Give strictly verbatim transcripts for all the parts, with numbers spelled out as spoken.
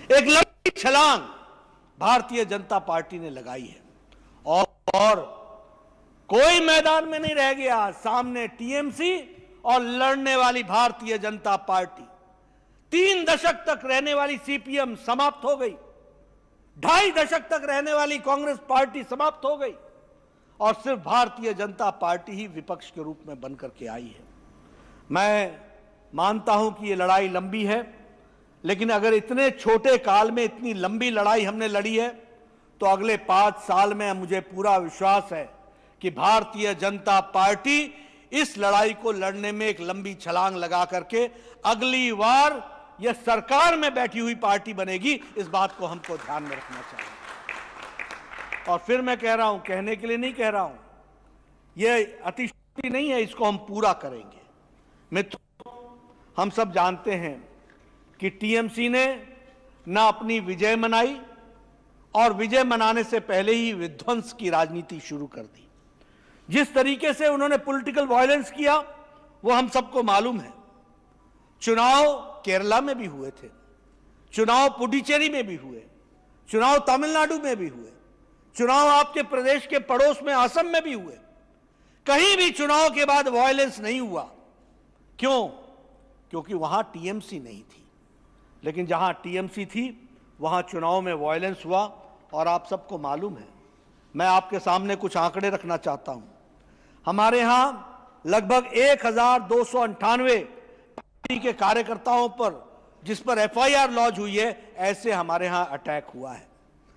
एक लंबी छलांग भारतीय जनता पार्टी ने लगाई है और, और कोई मैदान में नहीं रह गया। सामने टीएमसी और लड़ने वाली भारतीय जनता पार्टी। तीन दशक तक रहने वाली सीपीएम समाप्त हो गई, ढाई दशक तक रहने वाली कांग्रेस पार्टी समाप्त हो गई और सिर्फ भारतीय जनता पार्टी ही विपक्ष के रूप में बनकर के आई है। मैं मानता हूं कि ये लड़ाई लंबी है, लेकिन अगर इतने छोटे काल में इतनी लंबी लड़ाई हमने लड़ी है तो अगले पांच साल में मुझे पूरा विश्वास है कि भारतीय जनता पार्टी इस लड़ाई को लड़ने में एक लंबी छलांग लगा करके अगली बार यह सरकार में बैठी हुई पार्टी बनेगी। इस बात को हमको ध्यान में रखना चाहिए। और फिर मैं कह रहा हूं, कहने के लिए नहीं कह रहा हूं, यह अतिशयोक्ति नहीं है, इसको हम पूरा करेंगे। मित्रों, हम सब जानते हैं कि टीएमसी ने ना अपनी विजय मनाई और विजय मनाने से पहले ही विध्वंस की राजनीति शुरू कर दी। जिस तरीके से उन्होंने पॉलिटिकल वायलेंस किया वो हम सबको मालूम है। चुनाव केरला में भी हुए थे, चुनाव पुडुचेरी में भी हुए, चुनाव तमिलनाडु में भी हुए, चुनाव आपके प्रदेश के पड़ोस में असम में भी हुए। कहीं भी चुनाव के बाद वायलेंस नहीं हुआ। क्यों? क्योंकि वहां टीएमसी नहीं थी। लेकिन जहां टीएमसी थी वहां चुनाव में वायलेंस हुआ और आप सबको मालूम है। मैं आपके सामने कुछ आंकड़े रखना चाहता हूं। हमारे यहां लगभग एक हजार दो सौ अंठानवे पार्टी के कार्यकर्ताओं पर जिस पर एफआईआर लॉन्च हुई है, ऐसे हमारे यहां अटैक हुआ है।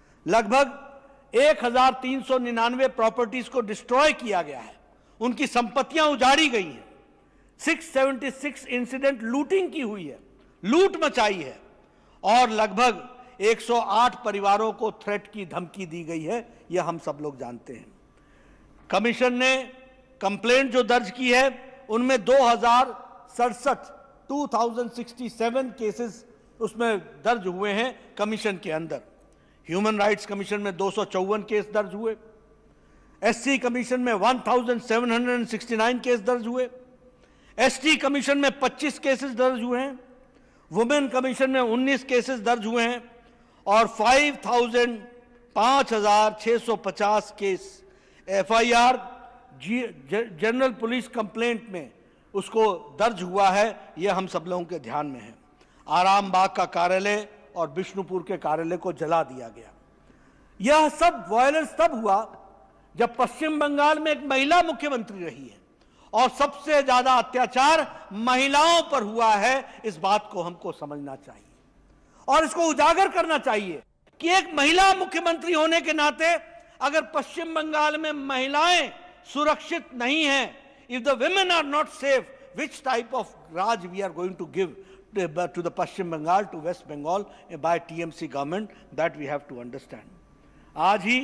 लगभग एक हजार तीन सौ निन्यानवे प्रॉपर्टीज को डिस्ट्रॉय किया गया है, उनकी संपत्तियां उजाड़ी गई हैं। छह सौ छिहत्तर इंसिडेंट लूटिंग की हुई है, लूट मचाई है और लगभग एक सौ आठ परिवारों को थ्रेट की धमकी दी गई है। यह हम सब लोग जानते हैं। कमीशन ने कंप्लेंट जो दर्ज की है उनमें दो हजार सड़सठ two thousand sixty seven cases उसमें दर्ज हुए हैं कमीशन के अंदर। ह्यूमन राइट्स कमीशन में दो सौ चौवन केस दर्ज हुए, एससी कमीशन में एक हज़ार सात सौ उनहत्तर केस दर्ज हुए, एसटी कमीशन में पच्चीस केसेस दर्ज हुए हैं, वुमेन कमीशन में उन्नीस केसेस दर्ज हुए हैं और पाँच हजार छह सौ पचास case FIR general police complaint में उसको दर्ज हुआ है। यह हम सब लोगों के ध्यान में है। आराम बाग का कार्यालय और बिष्णुपुर के कार्यालय को जला दिया गया। यह सब वायलेंस तब हुआ जब पश्चिम बंगाल में एक महिला मुख्यमंत्री रही है और सबसे ज्यादा अत्याचार महिलाओं पर हुआ है। इस बात को हमको समझना चाहिए और इसको उजागर करना चाहिए कि एक महिला मुख्यमंत्री होने के नाते अगर पश्चिम बंगाल में महिलाएं सुरक्षित नहीं हैं, if the women are not safe, which type of Raj we are going to give to the Pashchim Bengal, to West Bengal by T M C government, that we have to understand. आज ही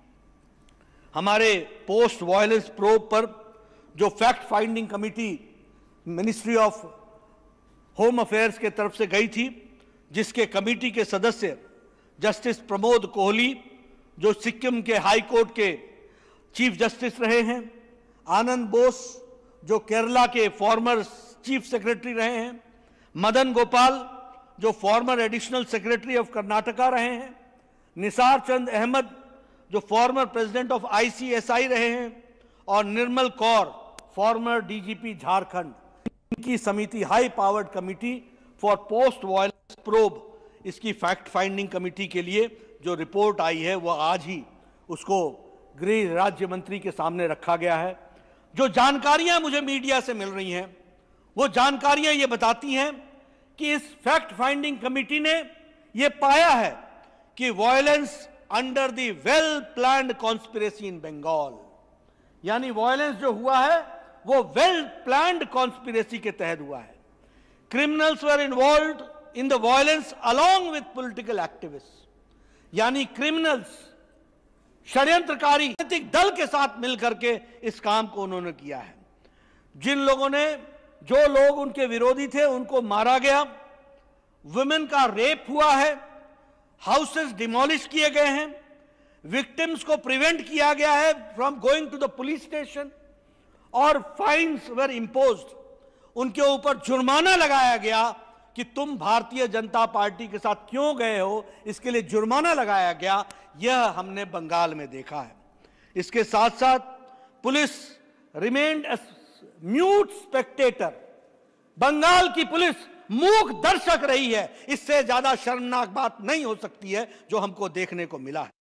हमारे post violence probe पर जो fact finding committee ministry of home affairs के तरफ से गई थी, जिसके कमेटी के सदस्य जस्टिस प्रमोद कोहली जो सिक्किम के हाई कोर्ट के चीफ जस्टिस रहे हैं, आनंद बोस जो केरला के फॉर्मर चीफ सेक्रेटरी रहे हैं, मदन गोपाल जो former additional secretary of Karnataka रहे हैं, निसार चंद अहमद जो फॉर्मर प्रेसिडेंट ऑफ आईसीएसआई रहे हैं और निर्मल कौर फॉर्मर डीजीपी झारखंड। इनकी समिति high powered committee for post violence probe, इसकी फैक्ट फाइंडिंग कमिटी के लिए जो रिपोर्ट आई है वह आज ही उसको गृह राज्य मंत्री के सामने रखा गया है। जो जानकारियां मुझे मीडिया से मिल रही हैं वो जानकारियां ये बताती हैं कि इस फैक्ट फाइंडिंग कमिटी ने ये पाया है कि violence under the well planned conspiracy in Bengal, यानी वायलेंस जो हुआ है वो वेल प्लान्ड कॉन्स्पिरेसी के तहत हुआ है। Criminals were involved in the violence along with political activist, यानी क्रिमिनल्स षड्यंत्रकारी राजनीतिक दल के साथ मिलकर के इस काम को उन्होंने किया है। जिन लोगों ने, जो लोग उनके विरोधी थे उनको मारा गया, वुमेन का रेप हुआ है, हाउसेस डिमोलिश किए गए हैं, विक्टिम्स को प्रिवेंट किया गया है from going to the police station और फाइन्स वर इम्पोज्ड, उनके ऊपर जुर्माना लगाया गया कि कि तुम भारतीय जनता पार्टी के साथ क्यों गए हो, इसके लिए जुर्माना लगाया गया, यह हमने बंगाल में देखा है। इसके साथ साथ police remained mute spectator, Bengal की पुलिस मूक दर्शक रही है। इससे ज्यादा शर्मनाक बात नहीं हो सकती है जो हमको देखने को मिला है।